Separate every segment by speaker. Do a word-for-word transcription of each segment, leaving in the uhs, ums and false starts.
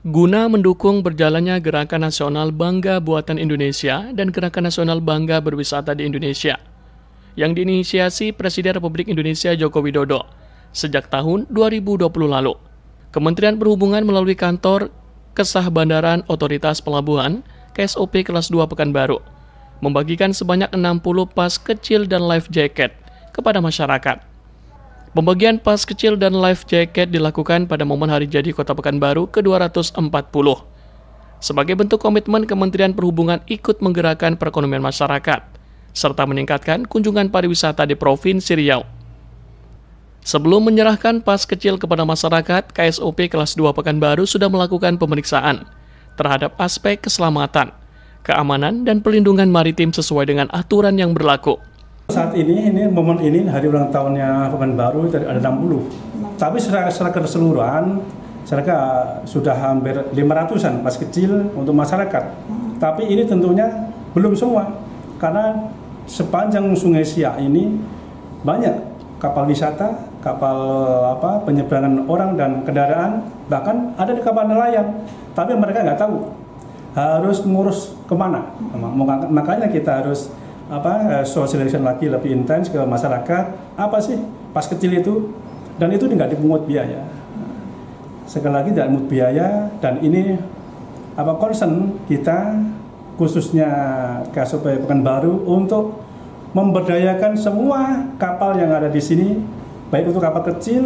Speaker 1: Guna mendukung berjalannya Gerakan Nasional Bangga Buatan Indonesia dan Gerakan Nasional Bangga Berwisata di Indonesia, yang diinisiasi Presiden Republik Indonesia Joko Widodo sejak tahun dua ribu dua puluh lalu, Kementerian Perhubungan melalui Kantor Kesah Bandaran Otoritas Pelabuhan K S O P kelas dua Pekanbaru membagikan sebanyak enam puluh pas kecil dan life jacket kepada masyarakat. Pembagian pas kecil dan life jacket dilakukan pada momen hari jadi Kota Pekanbaru ke dua ratus empat puluh. Sebagai bentuk komitmen Kementerian Perhubungan ikut menggerakkan perekonomian masyarakat, serta meningkatkan kunjungan pariwisata di Provinsi Riau. Sebelum menyerahkan pas kecil kepada masyarakat, K S O P kelas dua Pekanbaru sudah melakukan pemeriksaan terhadap aspek keselamatan, keamanan, dan pelindungan maritim sesuai dengan aturan yang berlaku.
Speaker 2: Saat ini, ini momen ini hari ulang tahunnya Pekanbaru ada enam puluh. Tapi secara, secara keseluruhan, saya sudah hampir lima ratusan pas kecil untuk masyarakat. Tapi ini tentunya belum semua, karena sepanjang Sungai Siak ini banyak kapal wisata, kapal apa penyeberangan orang dan kendaraan, bahkan ada di kapal nelayan. Tapi mereka nggak tahu harus ngurus kemana. Makanya kita harus apa sosialisasi lagi lebih intens ke masyarakat, apa sih pas kecil itu, dan itu tidak dipungut biaya. Sekali lagi tidak dipungut biaya, dan ini apa concern kita khususnya K S O P Pekanbaru untuk memberdayakan semua kapal yang ada di sini, baik itu kapal kecil,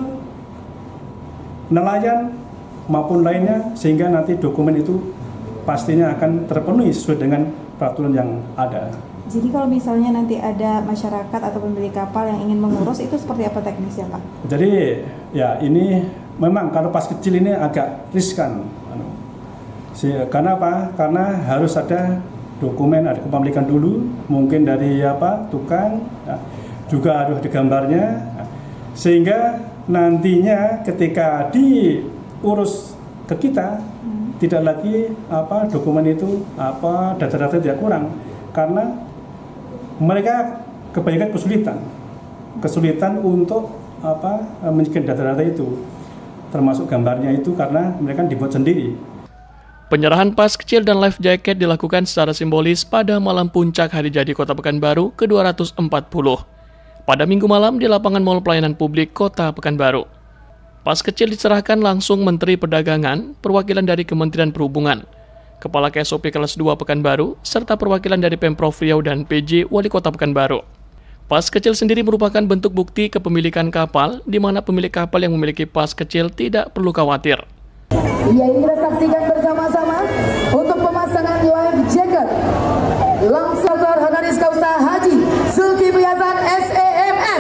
Speaker 2: nelayan maupun lainnya, sehingga nanti dokumen itu pastinya akan terpenuhi sesuai dengan peraturan yang ada.
Speaker 3: Jadi kalau misalnya nanti ada masyarakat atau pemilik kapal yang ingin mengurus, itu seperti apa teknisnya, Pak? Jadi
Speaker 2: ya ini memang kalau pas kecil ini agak riskan. Karena apa? Karena harus ada dokumen, ada kepemilikan dulu, mungkin dari apa tukang, ya, juga harus ada gambarnya, sehingga nantinya ketika diurus ke kita, hmm. tidak lagi apa dokumen itu apa data-data tidak kurang, karena mereka kebanyakan kesulitan, kesulitan untuk apa menyediakan data-data itu, termasuk gambarnya itu karena mereka dibuat sendiri.
Speaker 1: Penyerahan pas kecil dan life jacket dilakukan secara simbolis pada malam puncak hari jadi Kota Pekanbaru ke dua ratus empat puluh pada Minggu malam di lapangan Mall Pelayanan Publik Kota Pekanbaru. Pas kecil diserahkan langsung Menteri Perdagangan, perwakilan dari Kementerian Perhubungan, Kepala K S O P kelas dua Pekanbaru, serta perwakilan dari Pemprov Riau dan P J Wali Kota Pekanbaru. Pas kecil sendiri merupakan bentuk bukti kepemilikan kapal, di mana pemilik kapal yang memiliki pas kecil tidak perlu khawatir.
Speaker 4: Ya, ini kita saksikan bersama-sama untuk pemasangan life jacket. Langsung ke Honoris Causa Haji Zulkifli Hasan S E M M.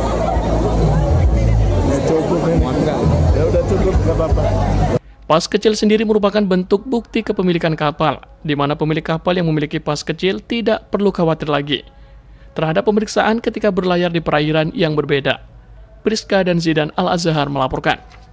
Speaker 2: Ya cukup ini. Ya udah cukup, nggak apa-apa.
Speaker 1: Pas kecil sendiri merupakan bentuk bukti kepemilikan kapal, di mana pemilik kapal yang memiliki pas kecil tidak perlu khawatir lagi terhadap pemeriksaan ketika berlayar di perairan yang berbeda. Priska dan Zidan Al-Azhar melaporkan.